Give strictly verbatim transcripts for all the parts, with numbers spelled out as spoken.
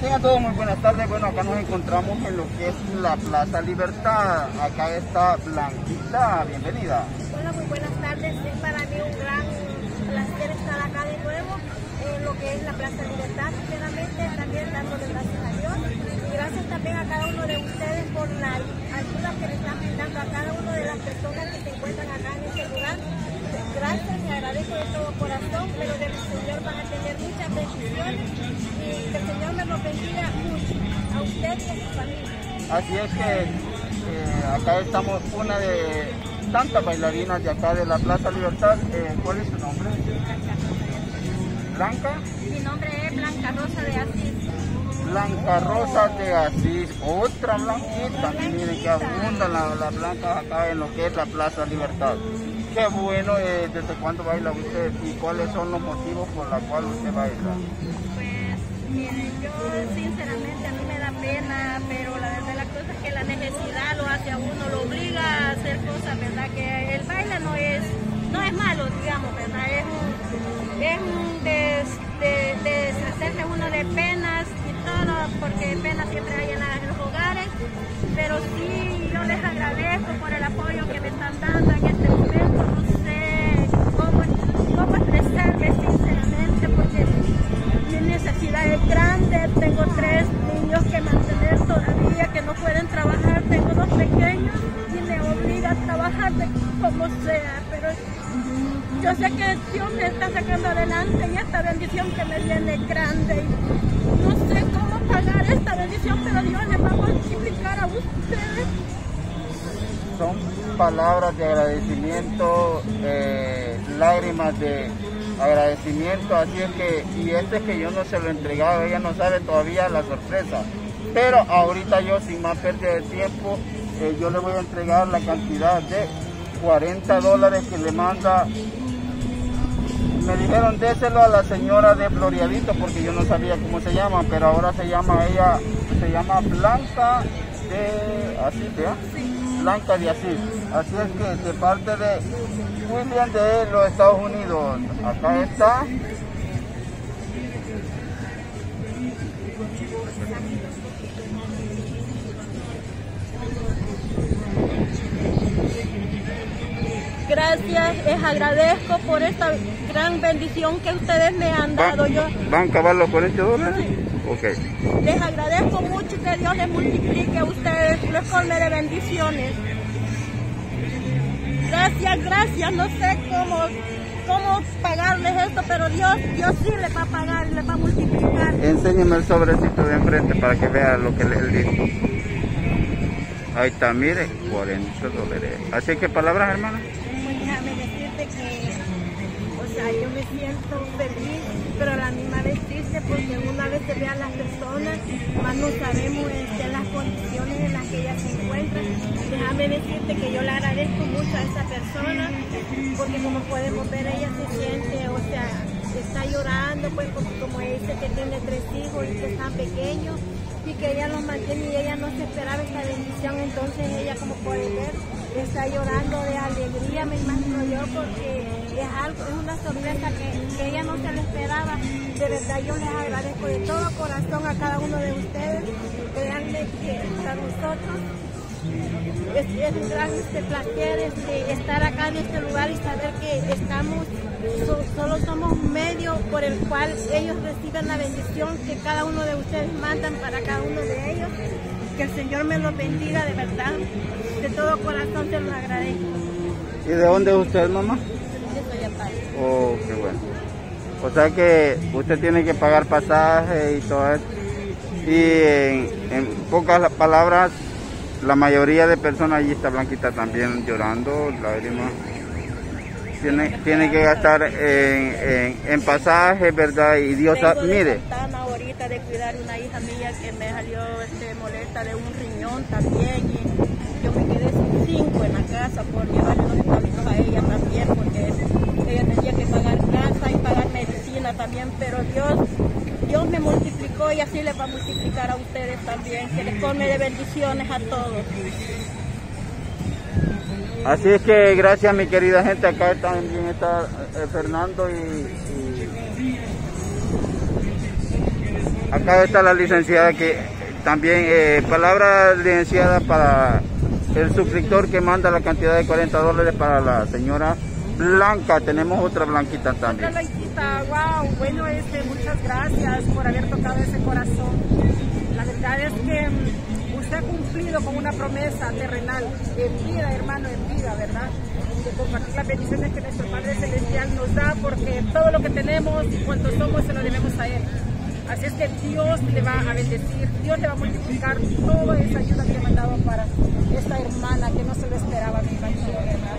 Tengan todos muy buenas tardes. Bueno, acá nos encontramos en lo que es la Plaza Libertad. Acá está Blanquita, bienvenida. Hola, muy buenas tardes. Es para mí un gran placer estar acá de nuevo en lo que es la Plaza Libertad. Sinceramente, también dándole gracias a Dios. Y gracias también a cada uno de ustedes por la ayuda que le están brindando a cada una de las personas que se encuentran acá en este lugar. Gracias, le agradezco de todo corazón, pero del Señor van a tener muchas bendiciones y que el Señor me los bendiga mucho a usted y a su familia. Así es que eh, acá estamos una de tantas bailarinas de acá de la Plaza Libertad. Eh, ¿Cuál es su nombre? Blanca. ¿Blanca? Mi nombre es Blanca Rosa de Asís. Blanca Rosa de Asís, otra blanquita. Miren que abundan las la blancas acá en lo que es la Plaza Libertad. Qué bueno. Eh, ¿desde cuándo baila usted y cuáles son los motivos por los cuales usted baila? Pues, miren, yo sinceramente a mí me da pena, pero la verdad la cosa es que la necesidad lo hace a uno, lo obliga a hacer cosas, ¿verdad? Que el baile no es, no es malo, digamos, ¿verdad? Es un, es un des, de, deshacerse uno de penas y todo, porque penas siempre hay en, la, en los hogares, pero sí, yo les agradezco por el apoyo que me están dando en este momento. No sé cómo, cómo expresarme sinceramente, porque mi necesidad es grande. Tengo tres niños que mantener todavía, que no pueden trabajar. Tengo dos pequeños y me obliga a trabajar de como sea, pero yo sé que Dios me está sacando adelante y esta bendición que me viene es grande. No sé cómo pagar esta bendición, pero Dios les va a multiplicar a ustedes. Son palabras de agradecimiento, eh, lágrimas de agradecimiento, así es que, y este es que yo no se lo he entregado, ella no sabe todavía la sorpresa, pero ahorita yo sin más pérdida de tiempo, eh, yo le voy a entregar la cantidad de cuarenta dólares que le manda. Me dijeron déselo a la señora de Florialito porque yo no sabía cómo se llama, pero ahora se llama ella, se llama Blanca de Asís, ¿verdad? Blanca de Asís. Así es que de parte de William de los Estados Unidos, acá está. Gracias, les agradezco por esta gran bendición que ustedes me han dado. Yo, ¿Van a acabar los cuarenta dólares? Okay. Les agradezco mucho y que Dios les multiplique a ustedes, les colme de bendiciones. Gracias, gracias, no sé cómo, cómo pagarles esto, pero Dios, Dios sí les va a pagar y les va a multiplicar. Enséñeme el sobrecito de enfrente para que vea lo que él dijo. Ahí está, mire, cuarenta dólares. Así que palabras, hermana. Pues déjame decirte que, o sea, yo me siento feliz, pero a la misma vez triste, porque una vez se ve a las personas, más no sabemos este, las condiciones en las que ellas se encuentran. Déjame decirte que yo le agradezco mucho a esa persona, porque como podemos ver, ella se siente, o sea, está llorando, pues porque como dice que tiene tres hijos y que están pequeños, y que ella los mantiene y ella no se esperaba esta bendición, entonces ella, como pueden ver, está llorando de alegría, me imagino yo, porque es algo, es una sorpresa que, que ella no se le esperaba. De verdad yo les agradezco de todo corazón a cada uno de ustedes. Créanme que para nosotros es, es un gran este, placer este, estar acá en este lugar y saber que estamos, so, solo somos medio por el cual ellos reciben la bendición que cada uno de ustedes mandan para cada uno de ellos. Que el Señor me los bendiga de verdad, de todo corazón se los agradezco. ¿Y de dónde es usted, mamá? Yo soy Apay. Oh, qué bueno. O sea que usted tiene que pagar pasaje y todo eso. Y en, en pocas palabras, la mayoría de personas allí está Blanquita también llorando, lágrimas. Tiene, tiene que gastar en, en, en pasaje, ¿verdad? Y Dios, Tengo de mire. Santana ahorita de cuidar una hija mía que me salió este, molesta de un riñón también. Y yo me quedé sin cinco en la casa por llevarle los establitos a ella también, porque ella tenía que pagar casa y pagar medicina también. Pero Dios, Dios me multiplicó y así les va a multiplicar a ustedes también. Que les colme de bendiciones a todos. Así es que gracias, mi querida gente. Acá también está eh, Fernando y, y Acá está la licenciada que también, eh, palabra licenciada para el suscriptor que manda la cantidad de cuarenta dólares para la señora Blanca. Tenemos otra Blanquita también. Otra Blanquita, wow, bueno, este, muchas gracias por haber tocado ese corazón. La verdad es que usted ha cumplido con una promesa terrenal, en vida, hermano, en vida, ¿verdad? De compartir las bendiciones que nuestro Padre Celestial nos da, porque todo lo que tenemos y cuanto somos se lo debemos a Él. Así es que Dios le va a bendecir, Dios le va a multiplicar toda esa ayuda que le ha mandado para esta hermana que no se lo esperaba, me imagino, ¿verdad?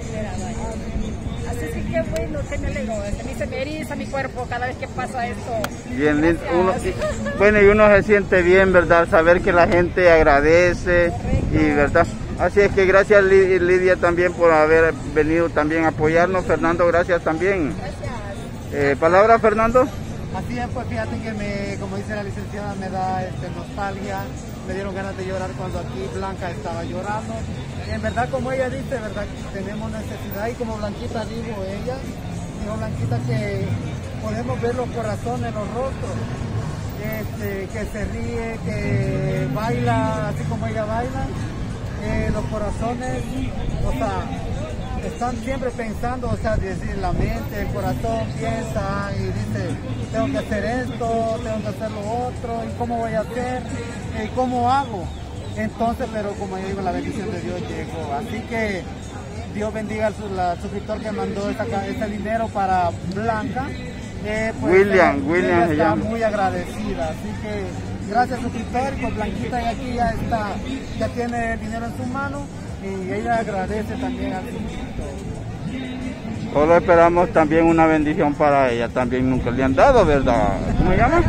Así es que qué bueno, que me alegro, a mí se me eriza mi cuerpo cada vez que pasa esto. Bien, uno, bueno, y uno se siente bien, ¿verdad? Saber que la gente agradece. Correcto. Y ¿verdad? Así es que gracias Lidia también por haber venido también a apoyarnos. Fernando, gracias también. Gracias. Eh, ¿Palabra, Fernando? Así es, pues fíjate que me, como dice la licenciada, me da este, nostalgia, me dieron ganas de llorar cuando aquí Blanca estaba llorando. En verdad, como ella dice, verdad, tenemos necesidad, y como Blanquita dijo ella, dijo Blanquita que podemos ver los corazones, los rostros, este, que se ríe, que baila, así como ella baila, eh, los corazones, o sea, están siempre pensando, o sea, decir la mente, el corazón piensa y dice, tengo que hacer esto, tengo que hacer lo otro, y cómo voy a hacer, y cómo hago. Entonces, pero como yo digo, la bendición de Dios llegó. Así que Dios bendiga al su, suscriptor que mandó esta, este dinero para Blanca. Eh, pues, William, ella, William ella se está llama. muy agradecida. Así que gracias, suscriptor, y pues Blanquita ya aquí ya está, ya tiene el dinero en su mano, y ella agradece también al suscriptor. Solo esperamos también una bendición para ella, también nunca le han dado, ¿verdad? ¿Cómo se llama?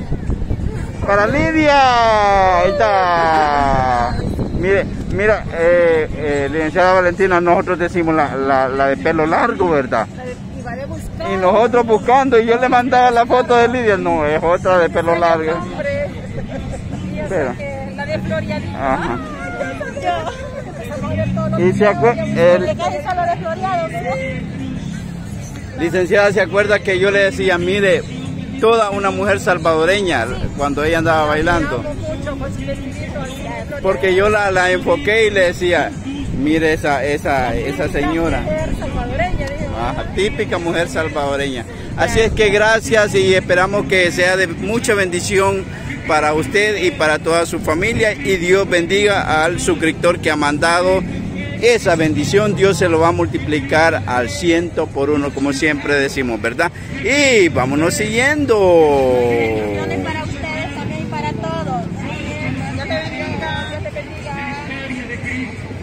Para Lidia, ahí está. Mire, mira, eh, eh, licenciada Valentina, nosotros decimos la, la, la de pelo largo, ¿verdad? Y nosotros buscando, y yo le mandaba la foto de Lidia, no, es otra de pelo largo. Pero, la de Florianita. Ajá. Y se acuerda, licenciada, ¿se acuerda que yo le decía, mire, toda una mujer salvadoreña cuando ella andaba bailando? Porque yo la, la enfoqué y le decía, mire esa, esa, esa señora. Ajá, típica mujer salvadoreña. Así es que gracias, y esperamos que sea de mucha bendición para usted y para toda su familia, y Dios bendiga al suscriptor que ha mandado esa bendición. Dios se lo va a multiplicar al ciento por uno, como siempre decimos, ¿verdad? Y vámonos siguiendo. Bendiciones para ustedes también y para todos. Dios te bendiga, Dios te bendiga.